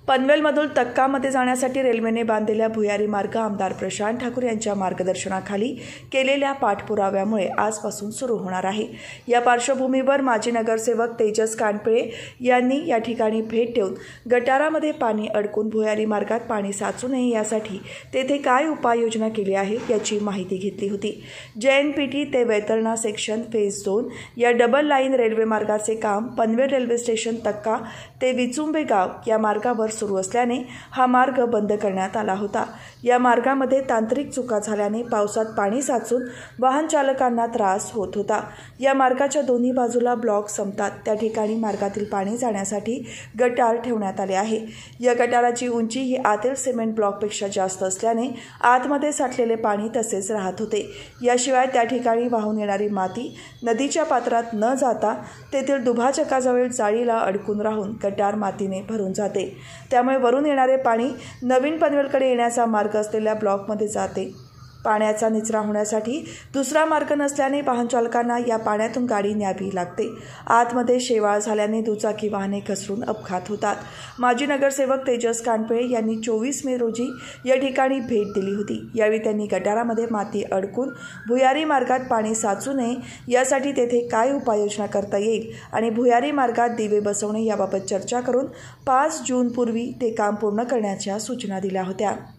पनवेलमधून तक्कामध्ये जाण्यासाठी रेल्वेने बांधलेल्या भुयारी मार्ग आमदार प्रशांत ठाकूर यांच्या मार्गदर्शनाखाली केलेल्या पाठपुराव्यामुळे आजपासून सुरू होणार आहे। या पार्श्वभूमीवर माजी नगरसेवक तेजस कानपिळे यांनी या ठिकाणी भेट देऊन गटारामध्ये पाणी अडकून भुयारी मार्गात पाणी साचू नये यासाठी तेथे काय उपाययोजना केली आहे याची माहिती घेतली होती। JNPT ते वैतरणा सेक्शन फेज 2 या डबल लाईन रेल्वे मार्गाचे काम पनवेल रेल्वे स्टेशन तक्का ते विचुंबे गाव या मार्गावर सुरू असल्याने हा मार्ग बंद करण्यात आला होता। या मार्गामध्ये तांत्रिक चुका झाल्याने पावसात पाणी साचून वाहन चालकांना त्रास होत होता। या मार्गाच्या दोन्ही बाजूला ब्लॉक संपतात, त्या ठिकाणी मार्गातील पाणी जाण्यासाठी गटार ठेवण्यात आले आहे। या गटाराची उंची ही आतील सिमेंट ब्लॉकपेक्षा जास्त असल्याने आतमध्ये साठलेले पाणी तसेच राहत होते। याशिवाय त्या ठिकाणी वाहून येणारी माती नदीच्या पात्रात न जाता तेथील दुभाजकाजवळ जाळीला अडकून राहून गटार मातीने भरून जाते। त्यामुळे वरून येणारे पाणी नवीन पनवेलकडे येण्याचा मार्ग असलेल्या ब्लॉकमध्ये जाते। पाण्याचा निचरा होण्यासाठी दुसरा मार्ग नसल्याने वाहन चालकांना या पाण्यातून गाडी न्यावी लागते। आतमध्ये शेवाळ झाल्याने दुचाकी वाहने घसरून अपघात होतात। माजी नगरसेवक तेजस कानपिळे यांनी 24 मे रोजी या ठिकाणी भेट दिली होती। यावेळी त्यांनी गटारामध्ये माती अडकून भुयारी मार्गात पाणी साचू नये यासाठी तेथे काय उपाययोजना करता येईल आणि भुयारी मार्गात दिवे बसवणे याबाबत चर्चा करून 5 जून पूर्वी ते काम पूर्ण करण्याच्या सूचना दिल्या होत्या।